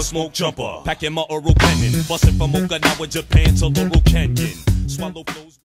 smoke jumper. Packing my oral cannon. Busting from Okinawa, Japan to Laurel Canyon. Swallow flows.